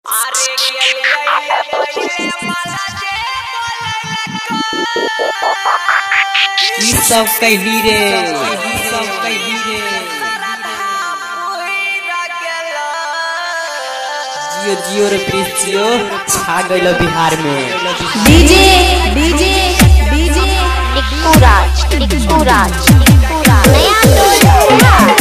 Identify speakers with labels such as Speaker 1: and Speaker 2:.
Speaker 1: अरे गेलिए पहिले माला जे
Speaker 2: ई सब कहली रे ई सब कहली रे जियो जियो रे प्लीज जियो छा गइल बिहार में
Speaker 3: DJ DJ DJ Tikku Raj नया